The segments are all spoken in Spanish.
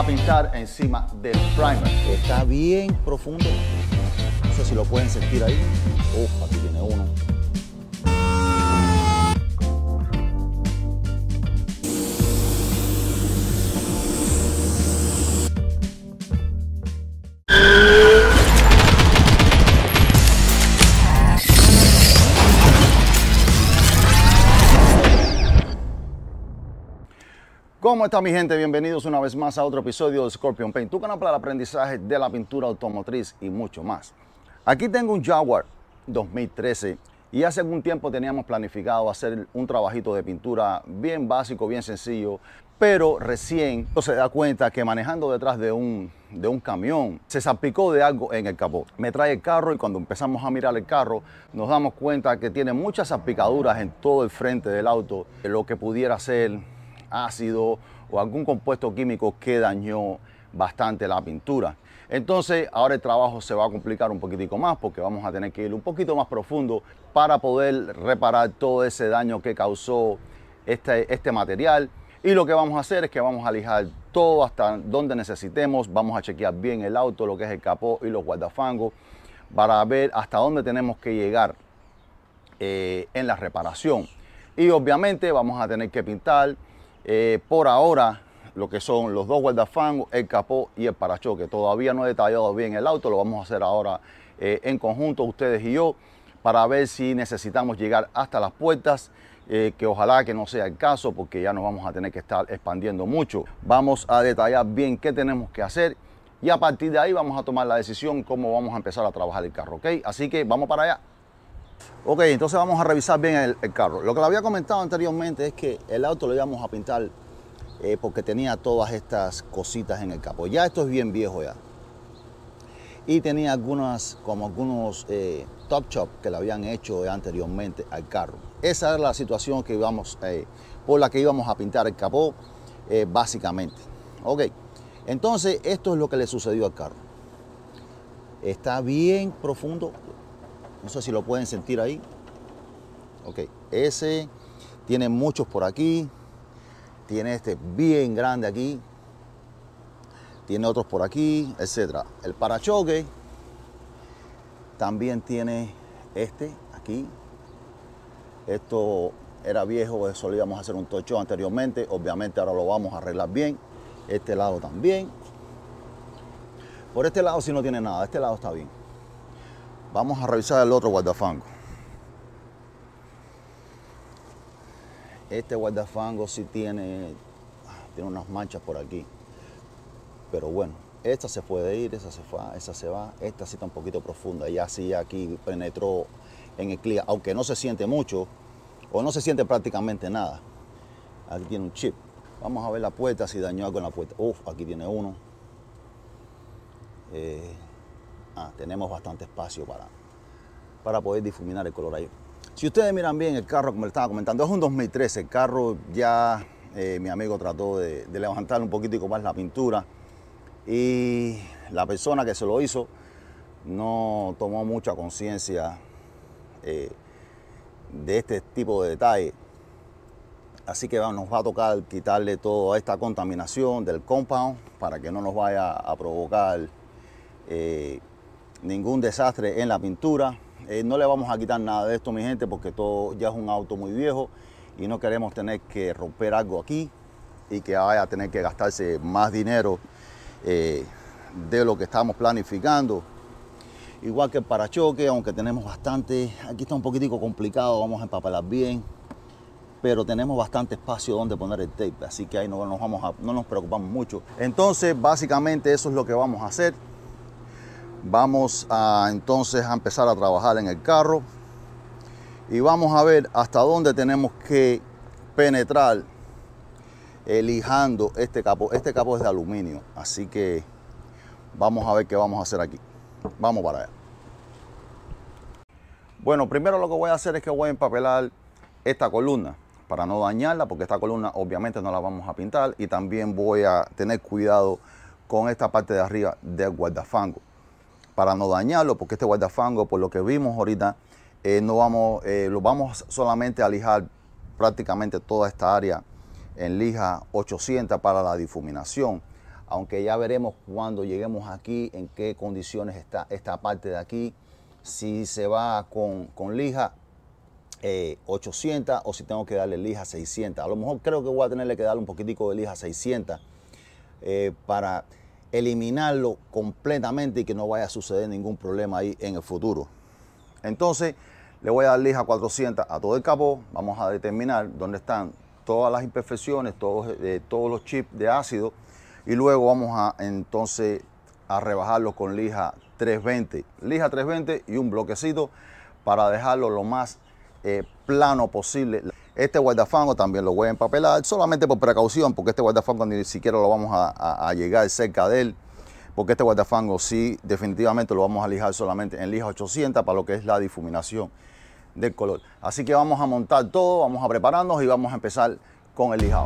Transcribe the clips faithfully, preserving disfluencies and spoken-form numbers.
a pintar encima del primer. Está bien profundo. No sé si lo pueden sentir ahí. Uf, aquí tiene uno. ¿Cómo está mi gente? Bienvenidos una vez más a otro episodio de Scorpion Paint, tu canal para el aprendizaje de la pintura automotriz y mucho más. Aquí tengo un Jaguar dos mil trece y hace algún tiempo teníamos planificado hacer un trabajito de pintura bien básico, bien sencillo, pero recién se da cuenta que manejando detrás de un, de un camión se salpicó de algo en el capó. Me trae el carro y cuando empezamos a mirar el carro nos damos cuenta que tiene muchas salpicaduras en todo el frente del auto, lo que pudiera ser ácido o algún compuesto químico que dañó bastante la pintura. Entonces ahora el trabajo se va a complicar un poquitico más porque vamos a tener que ir un poquito más profundo para poder reparar todo ese daño que causó este, este material. Y lo que vamos a hacer es que vamos a lijar todo hasta donde necesitemos, vamos a chequear bien el auto, lo que es el capó y los guardafangos, para ver hasta dónde tenemos que llegar eh, en la reparación. Y obviamente vamos a tener que pintar Eh, por ahora lo que son los dos guardafangos, el capó y el parachoque. Todavía no he detallado bien el auto, lo vamos a hacer ahora eh, en conjunto ustedes y yo para ver si necesitamos llegar hasta las puertas, eh, que ojalá que no sea el caso porque ya nos vamos a tener que estar expandiendo mucho. Vamos a detallar bien qué tenemos que hacer y a partir de ahí vamos a tomar la decisión cómo vamos a empezar a trabajar el carro, ¿ok? Así que vamos para allá. Ok, entonces vamos a revisar bien el, el carro. Lo que le había comentado anteriormente es que el auto lo íbamos a pintar eh, porque tenía todas estas cositas en el capó. Ya esto es bien viejo ya. Y tenía algunas, como algunos eh, top chop que le habían hecho anteriormente al carro. Esa era la situación que íbamos, eh, por la que íbamos a pintar el capó, eh, básicamente. Ok, entonces esto es lo que le sucedió al carro. Está bien profundo. No sé si lo pueden sentir ahí. Ok, ese tiene muchos por aquí. Tiene este bien grande aquí. Tiene otros por aquí, etcétera. El parachoque también tiene este aquí. Esto era viejo, solíamos hacer un tocho anteriormente. Obviamente ahora lo vamos a arreglar bien. Este lado también. Por este lado sí no tiene nada. Este lado está bien. Vamos a revisar el otro guardafango. Este guardafango sí tiene, tiene unas manchas por aquí. Pero bueno, esta se puede ir, esa se va, esa se va. Esta sí está un poquito profunda. Ya sí aquí penetró en el clear, aunque no se siente mucho o no se siente prácticamente nada. Aquí tiene un chip. Vamos a ver la puerta, si dañó algo en la puerta. Uf, aquí tiene uno. Eh, Ah, tenemos bastante espacio para, para poder difuminar el color ahí. Si ustedes miran bien el carro, como le estaba comentando, es un dos mil trece. El carro ya eh, mi amigo trató de, de levantar un poquitico más la pintura y la persona que se lo hizo no tomó mucha conciencia eh, de este tipo de detalle. Así que bueno, nos va a tocar quitarle toda esta contaminación del compound para que no nos vaya a provocar eh, ningún desastre en la pintura. Eh, no le vamos a quitar nada de esto, mi gente, porque todo ya es un auto muy viejo y no queremos tener que romper algo aquí y que vaya a tener que gastarse más dinero eh, de lo que estamos planificando. Igual que el parachoque, aunque tenemos bastante, aquí está un poquitico complicado, vamos a empapelar bien, pero tenemos bastante espacio donde poner el tape, así que ahí no nos, vamos a, no nos preocupamos mucho. Entonces, básicamente eso es lo que vamos a hacer. Vamos a entonces a empezar a trabajar en el carro y vamos a ver hasta dónde tenemos que penetrar eh, lijando este capó. Este capó es de aluminio, así que vamos a ver qué vamos a hacer aquí. Vamos para allá. Bueno, primero lo que voy a hacer es que voy a empapelar esta columna para no dañarla, porque esta columna obviamente no la vamos a pintar, y también voy a tener cuidado con esta parte de arriba del guardafango para no dañarlo, porque este guardafango, por lo que vimos ahorita, eh, no vamos, eh, lo vamos solamente a lijar prácticamente toda esta área en lija ochocientos para la difuminación. aunque ya veremos cuando lleguemos aquí en qué condiciones está esta parte de aquí, si se va con, con lija eh, ochocientos o si tengo que darle lija seiscientos. A lo mejor creo que voy a tenerle que darle un poquitico de lija seiscientos eh, para eliminarlo completamente y que no vaya a suceder ningún problema ahí en el futuro. Entonces le voy a dar lija cuatrocientos a todo el capó. Vamos a determinar dónde están todas las imperfecciones, todos, eh, todos los chips de ácido, y luego vamos a entonces a rebajarlo con lija trescientos veinte, lija trescientos veinte y un bloquecito para dejarlo lo más eh, plano posible. Este guardafango también lo voy a empapelar solamente por precaución, porque este guardafango ni siquiera lo vamos a, a, a llegar cerca de él, porque este guardafango sí definitivamente lo vamos a lijar solamente en lija ochocientos para lo que es la difuminación del color. Así que vamos a montar todo, vamos a prepararnos y vamos a empezar con el lijado.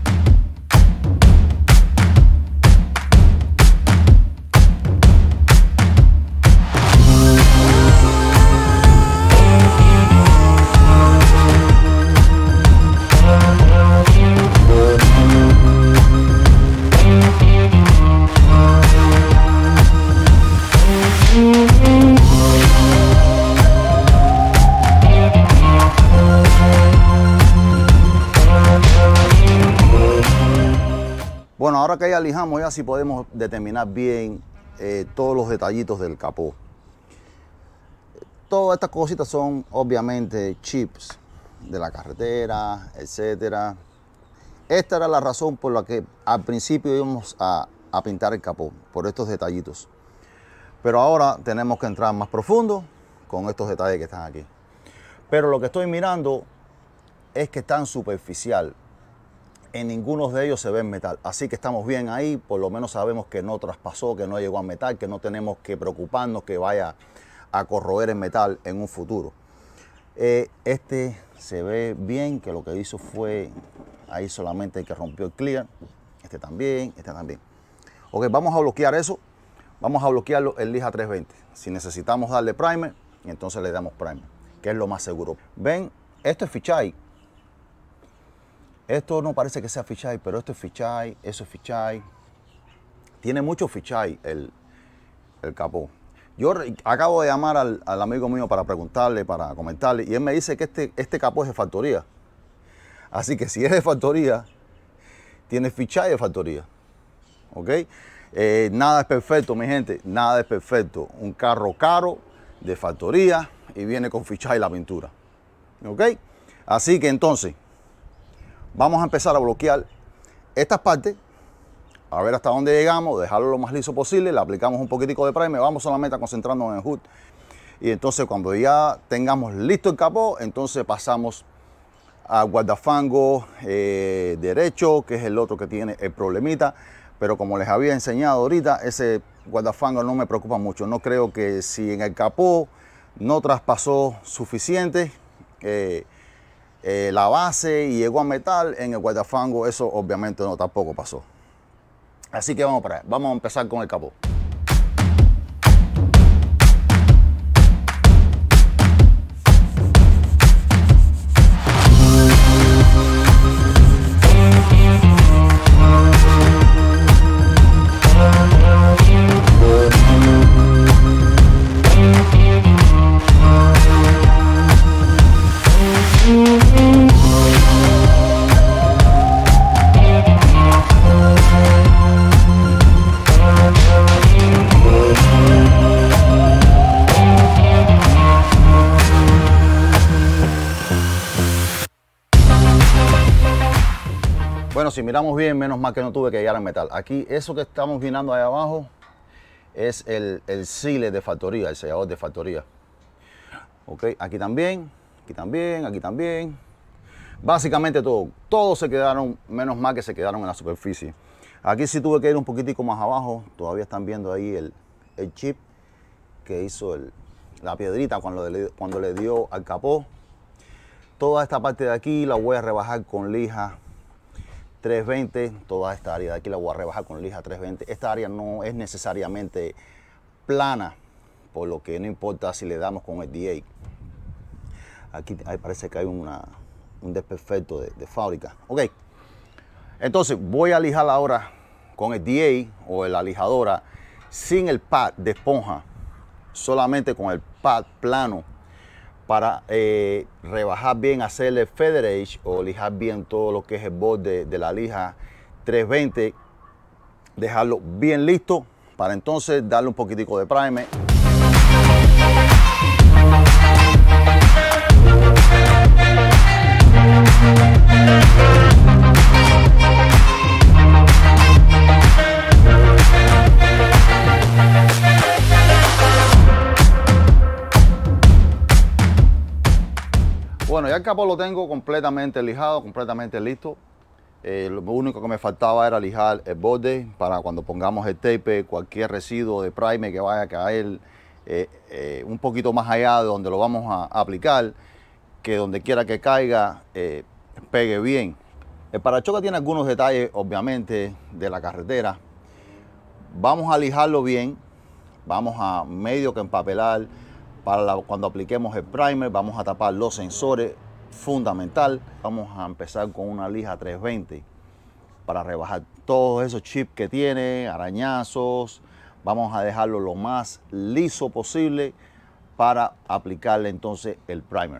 Bueno, ahora que ya lijamos, ya sí podemos determinar bien eh, todos los detallitos del capó. Todas estas cositas son obviamente chips de la carretera, etcétera. Esta era la razón por la que al principio íbamos a, a pintar el capó, por estos detallitos. Pero ahora tenemos que entrar más profundo con estos detalles que están aquí. Pero lo que estoy mirando es que están superficial. En ninguno de ellos se ve metal, así que estamos bien ahí. Por lo menos sabemos que no traspasó, que no llegó a metal, que no tenemos que preocuparnos que vaya a corroer el metal en un futuro. Eh, este se ve bien, que lo que hizo fue ahí solamente el que rompió el clear. Este también, este también. Ok, vamos a bloquear eso. Vamos a bloquearlo en lija trescientos veinte. Si necesitamos darle primer, entonces le damos primer, que es lo más seguro. Ven, esto es fisheye. Esto no parece que sea fisheye, pero esto es fisheye, eso es fisheye. Tiene mucho fisheye el, el capó. Yo acabo de llamar al, al amigo mío para preguntarle, para comentarle, y él me dice que este, este capó es de factoría. Así que si es de factoría, tiene fisheye de factoría. ¿Ok? Eh, nada es perfecto, mi gente, nada es perfecto. Un carro caro, de factoría, y viene con fisheye la pintura. ¿Ok? Así que entonces vamos a empezar a bloquear estas partes, a ver hasta dónde llegamos, dejarlo lo más liso posible, le aplicamos un poquitico de primer, vamos solamente a concentrarnos en el hood. Y entonces cuando ya tengamos listo el capó, entonces pasamos al guardafango eh, derecho, que es el otro que tiene el problemita. Pero como les había enseñado ahorita, ese guardafango no me preocupa mucho. No creo que si en el capó no traspasó suficiente, eh, Eh, la base y llegó a metal, en el guardafango eso obviamente no tampoco pasó. Así que vamos para allá. Vamos a empezar con el capó. Bueno, si miramos bien, menos mal que no tuve que llegar al metal. Aquí, eso que estamos mirando ahí abajo es el, el seal de factoría, el sellador de factoría. Ok, aquí también, aquí también, aquí también. Básicamente todo, todos se quedaron, menos mal que se quedaron en la superficie. Aquí sí tuve que ir un poquitico más abajo. Todavía están viendo ahí el, el chip que hizo el, la piedrita cuando le, cuando le dio al capó. Toda esta parte de aquí la voy a rebajar con lija trescientos veinte. Toda esta área de aquí la voy a rebajar con lija trescientos veinte. Esta área no es necesariamente plana, por lo que no importa si le damos con el D A. Aquí ahí parece que hay una, un desperfecto de, de fábrica. Ok, entonces voy a lijar ahora con el D A o la lijadora sin el pad de esponja, solamente con el pad plano, para eh, rebajar bien, hacerle feather edge o lijar bien todo lo que es el borde de la lija trescientos veinte, dejarlo bien listo para entonces darle un poquitico de primer. Bueno, ya el capó lo tengo completamente lijado, completamente listo. Eh, lo único que me faltaba era lijar el borde para cuando pongamos el tape, cualquier residuo de primer que vaya a caer eh, eh, un poquito más allá de donde lo vamos a aplicar, que donde quiera que caiga eh, pegue bien. El parachoques tiene algunos detalles, obviamente, de la carretera. Vamos a lijarlo bien, vamos a medio que empapelar. Para la, cuando apliquemos el primer, vamos a tapar los sensores, fundamental. Vamos a empezar con una lija trescientos veinte para rebajar todos esos chips que tiene, arañazos. Vamos a dejarlo lo más liso posible para aplicarle entonces el primer.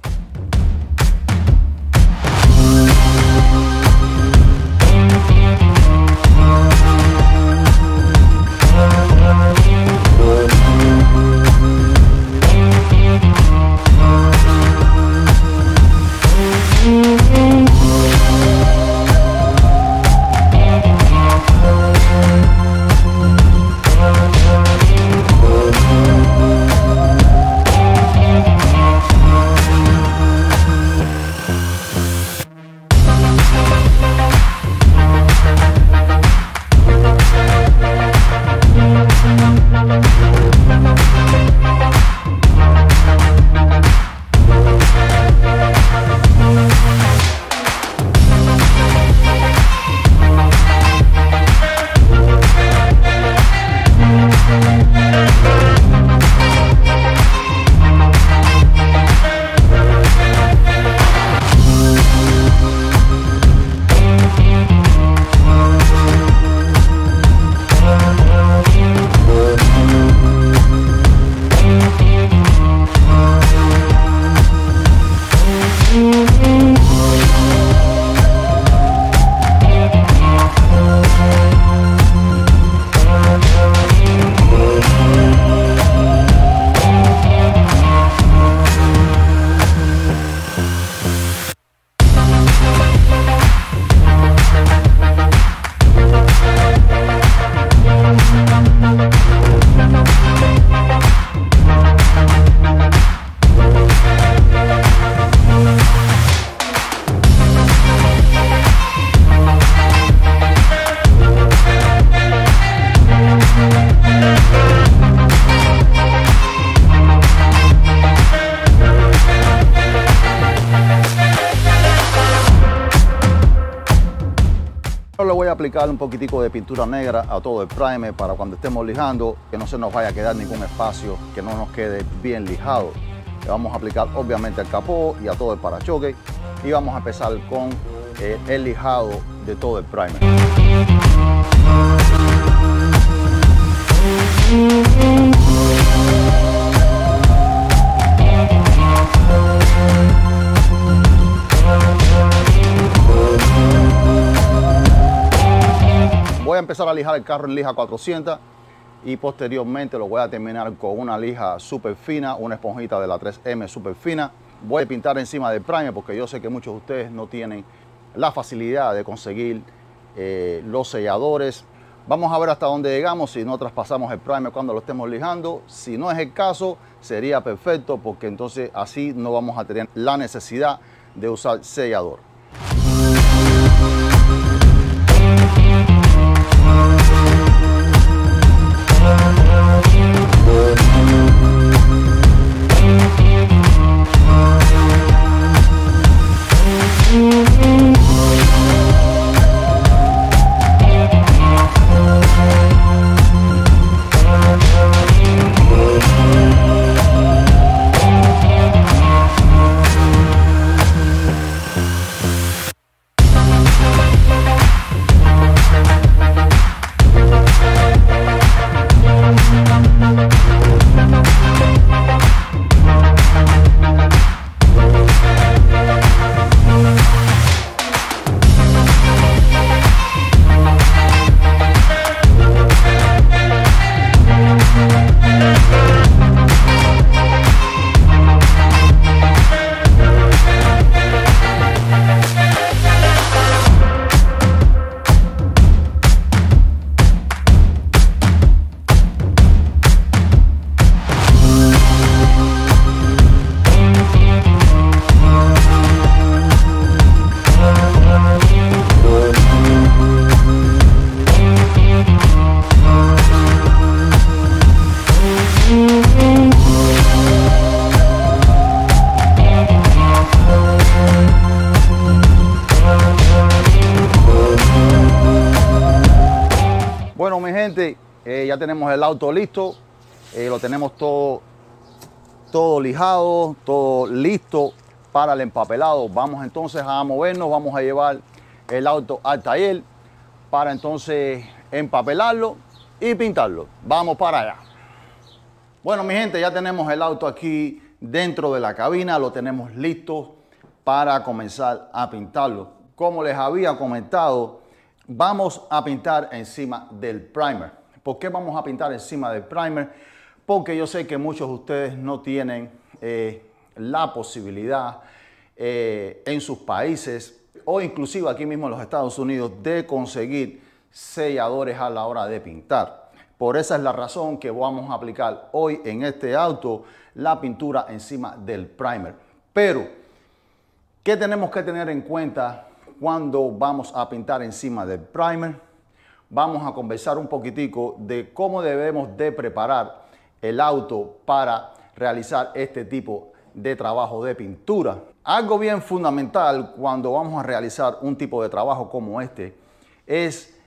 Le voy a aplicar un poquitico de pintura negra a todo el primer para cuando estemos lijando, que no se nos vaya a quedar ningún espacio, que no nos quede bien lijado. Le vamos a aplicar obviamente al capó y a todo el parachoque y vamos a empezar con eh, el lijado de todo el primer. Voy a empezar a lijar el carro en lija cuatrocientos y posteriormente lo voy a terminar con una lija súper fina, una esponjita de la tres eme súper fina. Voy a pintar encima del primer porque yo sé que muchos de ustedes no tienen la facilidad de conseguir eh, los selladores. Vamos a ver hasta dónde llegamos, si no traspasamos el primer cuando lo estemos lijando. Si no es el caso, sería perfecto porque entonces así no vamos a tener la necesidad de usar sellador. ya tenemos el auto listo, eh, lo tenemos todo, todo lijado, todo listo para el empapelado. Vamos entonces a movernos, vamos a llevar el auto al taller para entonces empapelarlo y pintarlo. Vamos para allá. Bueno, mi gente, ya tenemos el auto aquí dentro de la cabina, lo tenemos listo para comenzar a pintarlo. Como les había comentado, vamos a pintar encima del primer. ¿Por qué vamos a pintar encima del primer? Porque yo sé que muchos de ustedes no tienen eh, la posibilidad eh, en sus países o inclusive aquí mismo en los Estados Unidos de conseguir selladores a la hora de pintar. Por esa es la razón que vamos a aplicar hoy en este auto la pintura encima del primer. Pero, ¿qué tenemos que tener en cuenta cuando vamos a pintar encima del primer? Vamos a conversar un poquitico de cómo debemos de preparar el auto para realizar este tipo de trabajo de pintura. Algo bien fundamental cuando vamos a realizar un tipo de trabajo como este es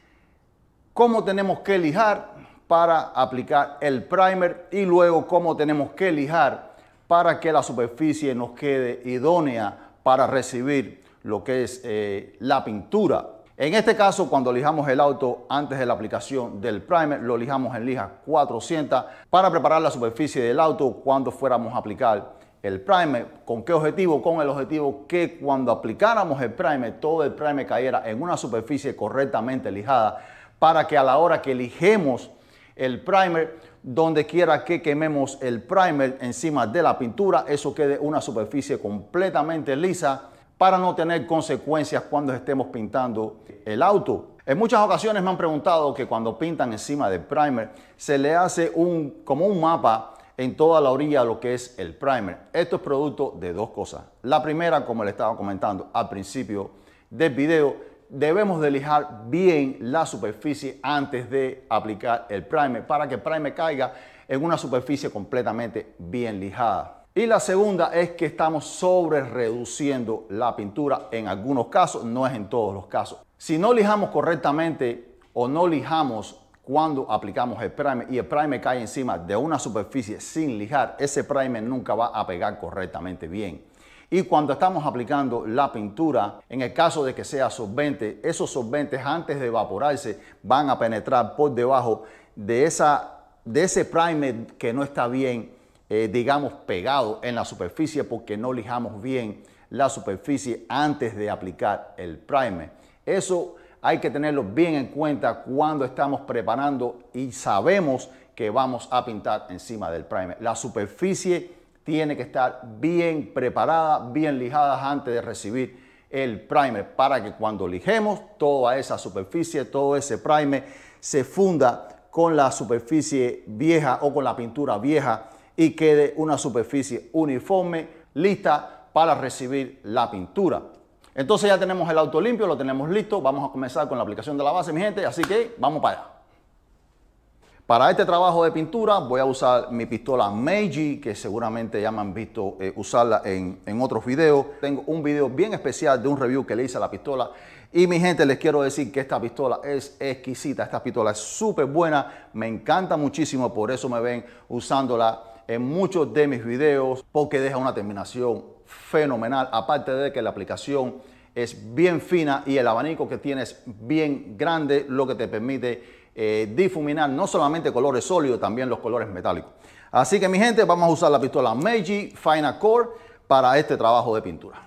cómo tenemos que lijar para aplicar el primer y luego cómo tenemos que lijar para que la superficie nos quede idónea para recibir lo que es eh, la pintura. En este caso, cuando lijamos el auto antes de la aplicación del primer, lo lijamos en lija cuatrocientos para preparar la superficie del auto cuando fuéramos a aplicar el primer. ¿Con qué objetivo? Con el objetivo que cuando aplicáramos el primer, todo el primer cayera en una superficie correctamente lijada para que a la hora que lijemos el primer, donde quiera que quememos el primer encima de la pintura, eso quede una superficie completamente lisa para no tener consecuencias cuando estemos pintando el auto. En muchas ocasiones me han preguntado que cuando pintan encima del primer se le hace un, como un mapa en toda la orilla de lo que es el primer. Esto es producto de dos cosas. La primera, como le estaba comentando al principio del video, debemos de lijar bien la superficie antes de aplicar el primer para que el primer caiga en una superficie completamente bien lijada. Y la segunda es que estamos sobre reduciendo la pintura en algunos casos, no es en todos los casos. Si no lijamos correctamente o no lijamos cuando aplicamos el primer y el primer cae encima de una superficie sin lijar, ese primer nunca va a pegar correctamente bien. Y cuando estamos aplicando la pintura, en el caso de que sea solvente, esos solventes antes de evaporarse van a penetrar por debajo de, esa, de ese primer que no está bien, eh, digamos, pegado en la superficie porque no lijamos bien la superficie antes de aplicar el primer. Eso hay que tenerlo bien en cuenta cuando estamos preparando y sabemos que vamos a pintar encima del primer. La superficie tiene que estar bien preparada, bien lijada antes de recibir el primer para que cuando lijemos toda esa superficie, todo ese primer se funda con la superficie vieja o con la pintura vieja y quede una superficie uniforme, lista para recibir la pintura. Entonces ya tenemos el auto limpio, lo tenemos listo. Vamos a comenzar con la aplicación de la base, mi gente, así que vamos para allá. Para este trabajo de pintura voy a usar mi pistola Meiji, que seguramente ya me han visto eh, usarla en, en otros videos. Tengo un video bien especial de un review que le hice a la pistola. Y mi gente, les quiero decir que esta pistola es exquisita. Esta pistola es súper buena, me encanta muchísimo, por eso me ven usándola en muchos de mis videos, porque deja una terminación fenomenal. Aparte de que la aplicación es bien fina y el abanico que tiene es bien grande, lo que te permite Eh, difuminar no solamente colores sólidos, también los colores metálicos. Así que mi gente, vamos a usar la pistola Meiji Final Core para este trabajo de pintura.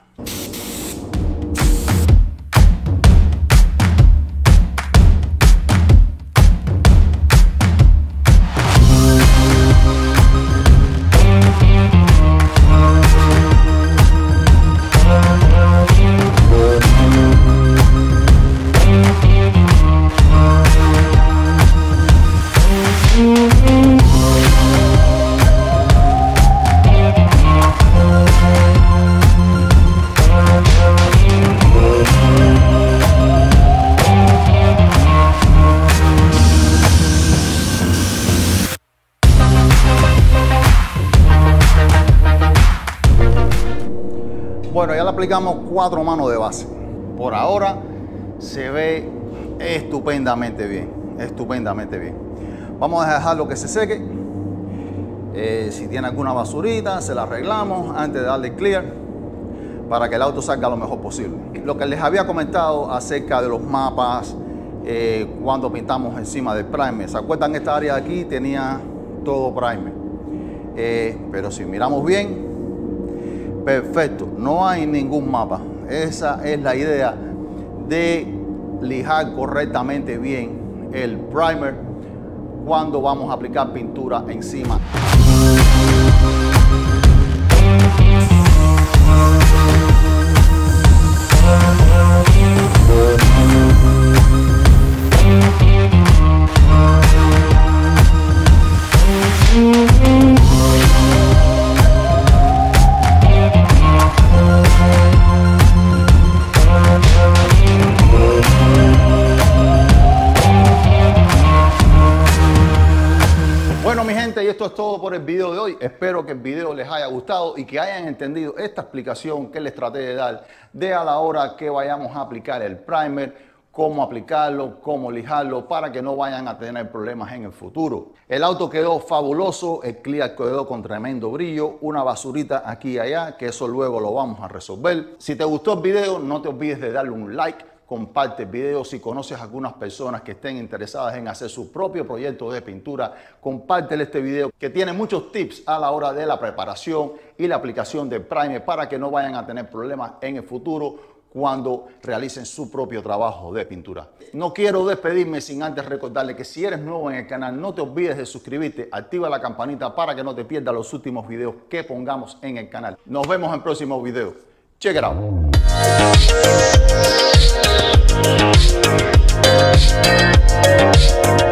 Bueno, ya le aplicamos cuatro manos de base. Por ahora se ve estupendamente bien, estupendamente bien. Vamos a dejarlo que se seque. Eh, si tiene alguna basurita, se la arreglamos antes de darle clear para que el auto salga lo mejor posible. Lo que les había comentado acerca de los mapas eh, cuando pintamos encima del primer. ¿Se acuerdan? Esta área de aquí tenía todo primer. Eh, pero si miramos bien, perfecto, no hay ningún mapa. Esa es la idea de lijar correctamente bien el primer cuando vamos a aplicar pintura encima. Bueno, mi gente, y esto es todo por el video de hoy. Espero que el video les haya gustado y que hayan entendido esta explicación que les traté de dar de a la hora que vayamos a aplicar el primer, cómo aplicarlo, cómo lijarlo para que no vayan a tener problemas en el futuro. El auto quedó fabuloso, el clear quedó con tremendo brillo, una basurita aquí y allá, que eso luego lo vamos a resolver. Si te gustó el video, no te olvides de darle un like. Comparte el video. Si conoces a algunas personas que estén interesadas en hacer su propio proyecto de pintura, compártele este video que tiene muchos tips a la hora de la preparación y la aplicación del primer para que no vayan a tener problemas en el futuro cuando realicen su propio trabajo de pintura. No quiero despedirme sin antes recordarle que si eres nuevo en el canal, no te olvides de suscribirte, activa la campanita para que no te pierdas los últimos videos que pongamos en el canal. Nos vemos en el próximo video. Check it out. We'll be right back.